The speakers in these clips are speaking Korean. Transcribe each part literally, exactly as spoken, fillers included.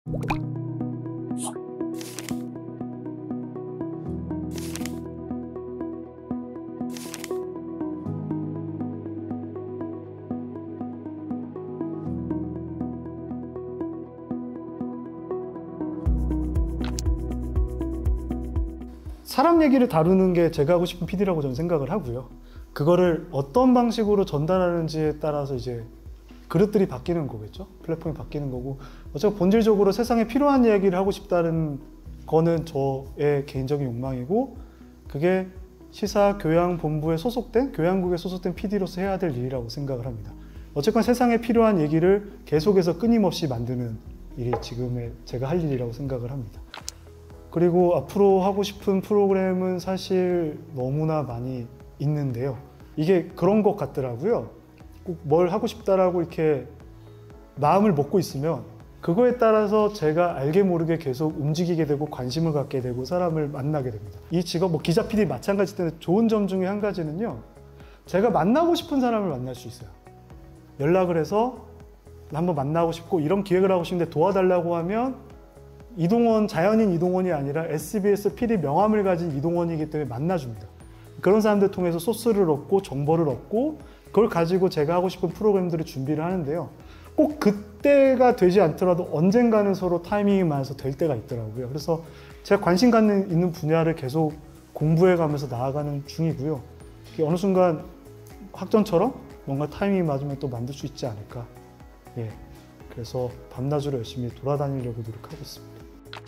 사람 얘기를 다루는 게 제가 하고 싶은 피디라고 저는 생각을 하고요. 그거를 어떤 방식으로 전달하는지에 따라서 이제 그릇들이 바뀌는 거겠죠. 플랫폼이 바뀌는 거고, 어차피 본질적으로 세상에 필요한 이야기를 하고 싶다는 거는 저의 개인적인 욕망이고, 그게 시사교양본부에 소속된, 교양국에 소속된 피디로서 해야 될 일이라고 생각을 합니다. 어쨌건 세상에 필요한 얘기를 계속해서 끊임없이 만드는 일이 지금의 제가 할 일이라고 생각을 합니다. 그리고 앞으로 하고 싶은 프로그램은 사실 너무나 많이 있는데요. 이게 그런 것 같더라고요. 꼭 뭘 하고 싶다라고 이렇게 마음을 먹고 있으면 그거에 따라서 제가 알게 모르게 계속 움직이게 되고 관심을 갖게 되고 사람을 만나게 됩니다. 이 직업, 뭐 기자, 피디 마찬가지 때문에 좋은 점 중에 한 가지는요. 제가 만나고 싶은 사람을 만날 수 있어요. 연락을 해서 한번 만나고 싶고 이런 기획을 하고 싶은데 도와달라고 하면 이동원, 자연인 이동원이 아니라 에스비에스 피디 명함을 가진 이동원이기 때문에 만나줍니다. 그런 사람들 통해서 소스를 얻고 정보를 얻고 그걸 가지고 제가 하고 싶은 프로그램들을 준비를 하는데요. 꼭 그때가 되지 않더라도 언젠가는 서로 타이밍이 맞아서 될 때가 있더라고요. 그래서 제가 관심 갖는 있는 분야를 계속 공부해 가면서 나아가는 중이고요. 어느 순간 학전처럼 뭔가 타이밍이 맞으면 또 만들 수 있지 않을까. 예. 그래서 밤낮으로 열심히 돌아다니려고 노력하고 있습니다.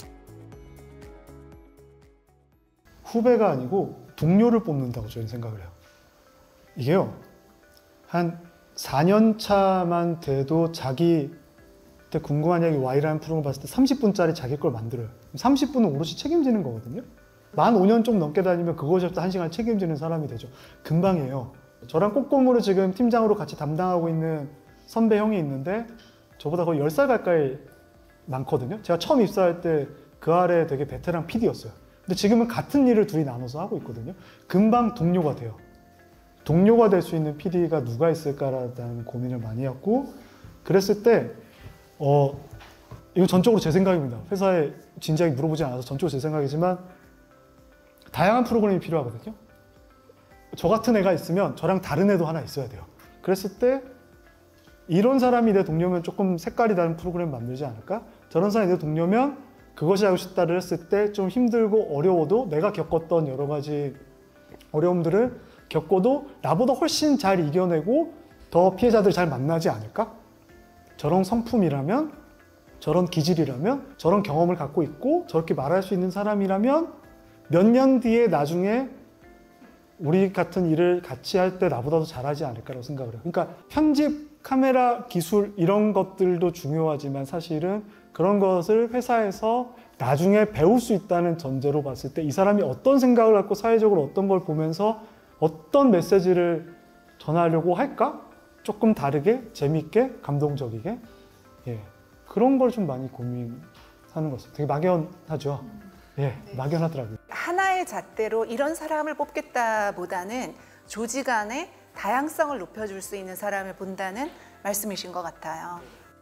후배가 아니고 동료를 뽑는다고 저는 생각을 해요. 이게요, 한 사 년 차만 돼도 자기한테 궁금한 이야기 Y라는 프로그램을 봤을 때 삼십 분짜리 자기 걸 만들어요. 삼십 분은 오롯이 책임지는 거거든요. 만 오 년 좀 넘게 다니면 그것부터 한 시간 책임지는 사람이 되죠. 금방이에요. 저랑 꼬꼬무를 지금 팀장으로 같이 담당하고 있는 선배 형이 있는데 저보다 거의 열 살 가까이 많거든요. 제가 처음 입사할 때 그 아래 되게 베테랑 피디였어요. 근데 지금은 같은 일을 둘이 나눠서 하고 있거든요. 금방 동료가 돼요. 동료가 될 수 있는 피디가 누가 있을까라는 고민을 많이 했고, 그랬을 때 어, 이거 전적으로 제 생각입니다. 회사에 진지하게 물어보지 않아서 전적으로 제 생각이지만 다양한 프로그램이 필요하거든요. 저 같은 애가 있으면 저랑 다른 애도 하나 있어야 돼요. 그랬을 때 이런 사람이 내 동료면 조금 색깔이 다른 프로그램 만들지 않을까? 저런 사람이 내 동료면 그것이 하고 싶다를 했을 때 좀 힘들고 어려워도 내가 겪었던 여러 가지 어려움들을 겪어도 나보다 훨씬 잘 이겨내고 더 피해자들 잘 만나지 않을까? 저런 성품이라면, 저런 기질이라면, 저런 경험을 갖고 있고 저렇게 말할 수 있는 사람이라면 몇 년 뒤에 나중에 우리 같은 일을 같이 할 때 나보다도 잘하지 않을까라고 생각을 해요. 그러니까 편집, 카메라, 기술 이런 것들도 중요하지만 사실은 그런 것을 회사에서 나중에 배울 수 있다는 전제로 봤을 때 이 사람이 어떤 생각을 갖고 사회적으로 어떤 걸 보면서 어떤 메시지를 전하려고 할까? 조금 다르게, 재밌게, 감동적이게. 예, 그런 걸 좀 많이 고민하는 것 같습니다. 되게 막연하죠? 예, 네. 막연하더라고요. 하나의 잣대로 이런 사람을 뽑겠다보다는 조직 안에 다양성을 높여줄 수 있는 사람을 본다는 말씀이신 것 같아요.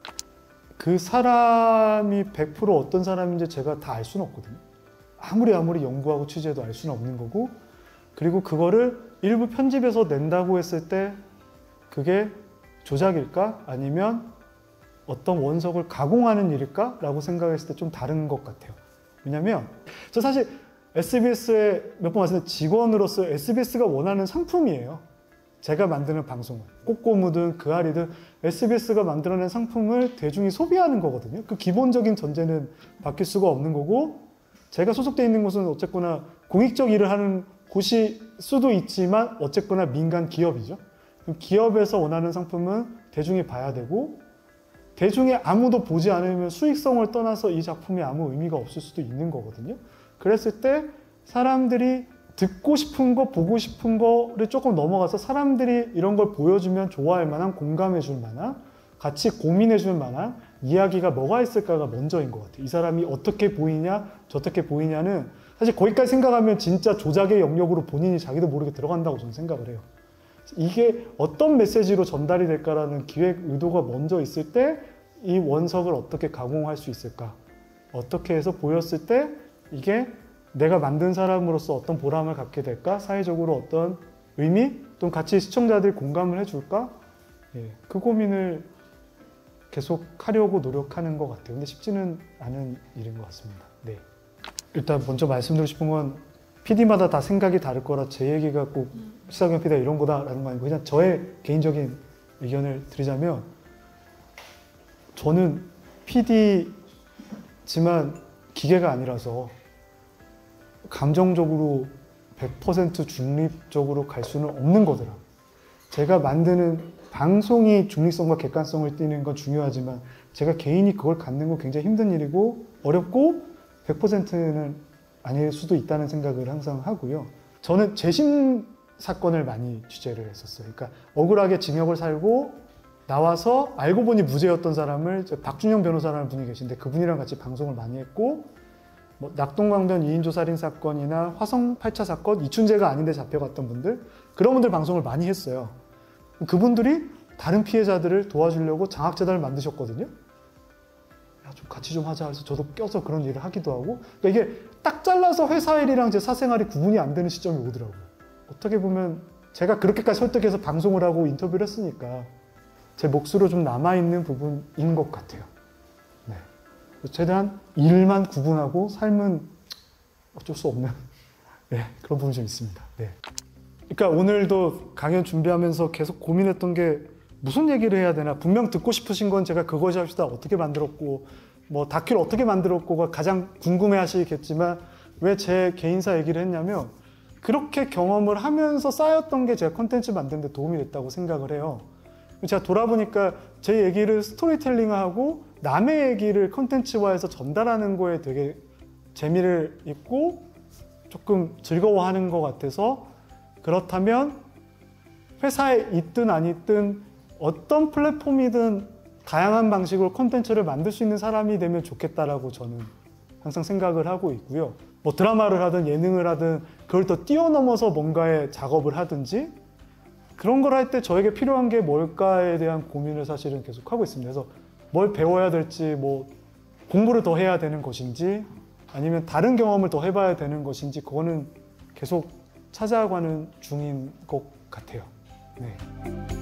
그 사람이 백 퍼센트 어떤 사람인지 제가 다 알 수는 없거든요. 아무리 아무리 연구하고 취재해도 알 수는 없는 거고, 그리고 그거를 일부 편집해서 낸다고 했을 때 그게 조작일까? 아니면 어떤 원석을 가공하는 일일까? 라고 생각했을 때 좀 다른 것 같아요. 왜냐면 저 사실 에스비에스에 몇 번 왔을 때 직원으로서 에스비에스가 원하는 상품이에요. 제가 만드는 방송은 꼬꼬무든 그아리든 에스비에스가 만들어낸 상품을 대중이 소비하는 거거든요. 그 기본적인 전제는 바뀔 수가 없는 거고, 제가 소속되어 있는 곳은 어쨌거나 공익적 일을 하는 곳일 수도 있지만 어쨌거나 민간 기업이죠. 기업에서 원하는 상품은 대중이 봐야 되고, 대중이 아무도 보지 않으면 수익성을 떠나서 이 작품이 아무 의미가 없을 수도 있는 거거든요. 그랬을 때 사람들이 듣고 싶은 거, 보고 싶은 거를 조금 넘어가서 사람들이 이런 걸 보여주면 좋아할 만한, 공감해 줄 만한, 같이 고민해 줄 만한 이야기가 뭐가 있을까가 먼저인 것 같아요. 이 사람이 어떻게 보이냐, 저떻게 보이냐는 사실 거기까지 생각하면 진짜 조작의 영역으로 본인이 자기도 모르게 들어간다고 저는 생각을 해요. 이게 어떤 메시지로 전달이 될까라는 기획 의도가 먼저 있을 때 이 원석을 어떻게 가공할 수 있을까? 어떻게 해서 보였을 때 이게 내가 만든 사람으로서 어떤 보람을 갖게 될까? 사회적으로 어떤 의미? 또는 같이 시청자들이 공감을 해줄까? 예, 그 고민을 계속 하려고 노력하는 것 같아요. 근데 쉽지는 않은 일인 것 같습니다. 네. 일단 먼저 말씀드리고 싶은 건 피디마다 다 생각이 다를 거라 제 얘기가 꼭 시사경 피디가 이런 거다라는 거 아니고 그냥 저의 개인적인 의견을 드리자면 저는 피디지만 기계가 아니라서 감정적으로 백 퍼센트 중립적으로 갈 수는 없는 거더라. 제가 만드는 방송이 중립성과 객관성을 띠는 건 중요하지만 제가 개인이 그걸 갖는 건 굉장히 힘든 일이고 어렵고 백 퍼센트는 아닐 수도 있다는 생각을 항상 하고요. 저는 재심 사건을 많이 취재를 했었어요. 그러니까 억울하게 징역을 살고 나와서 알고 보니 무죄였던 사람을 박준영 변호사라는 분이 계신데 그분이랑 같이 방송을 많이 했고 뭐 낙동강변 이인조 살인 사건이나 화성 팔 차 사건 이춘재가 아닌데 잡혀갔던 분들 그런 분들 방송을 많이 했어요. 그분들이 다른 피해자들을 도와주려고 장학재단을 만드셨거든요. 야, 좀 같이 좀 하자 해서 저도 껴서 그런 일을 하기도 하고 그러니까 이게 딱 잘라서 회사 일이랑 제 사생활이 구분이 안 되는 시점이 오더라고요. 어떻게 보면 제가 그렇게까지 설득해서 방송을 하고 인터뷰를 했으니까 제 몫으로 좀 남아있는 부분인 것 같아요. 네. 최대한 일만 구분하고 삶은 어쩔 수 없는 네, 그런 부분이 좀 있습니다. 네. 그러니까 오늘도 강연 준비하면서 계속 고민했던 게 무슨 얘기를 해야 되나. 분명 듣고 싶으신 건 제가 그것이 합시다 어떻게 만들었고 뭐 다큐를 어떻게 만들었고가 가장 궁금해 하시겠지만 왜 제 개인사 얘기를 했냐면 그렇게 경험을 하면서 쌓였던 게 제가 콘텐츠 만드는 데 도움이 됐다고 생각을 해요. 제가 돌아보니까 제 얘기를 스토리텔링하고 남의 얘기를 콘텐츠화해서 전달하는 거에 되게 재미를 있고 조금 즐거워하는 것 같아서 그렇다면 회사에 있든 안 있든 어떤 플랫폼이든 다양한 방식으로 콘텐츠를 만들 수 있는 사람이 되면 좋겠다라고 저는 항상 생각을 하고 있고요. 뭐 드라마를 하든 예능을 하든 그걸 더 뛰어넘어서 뭔가의 작업을 하든지 그런 걸 할 때 저에게 필요한 게 뭘까에 대한 고민을 사실은 계속 하고 있습니다. 그래서 뭘 배워야 될지 뭐 공부를 더 해야 되는 것인지 아니면 다른 경험을 더 해봐야 되는 것인지 그거는 계속 찾아가는 중인 것 같아요. 네.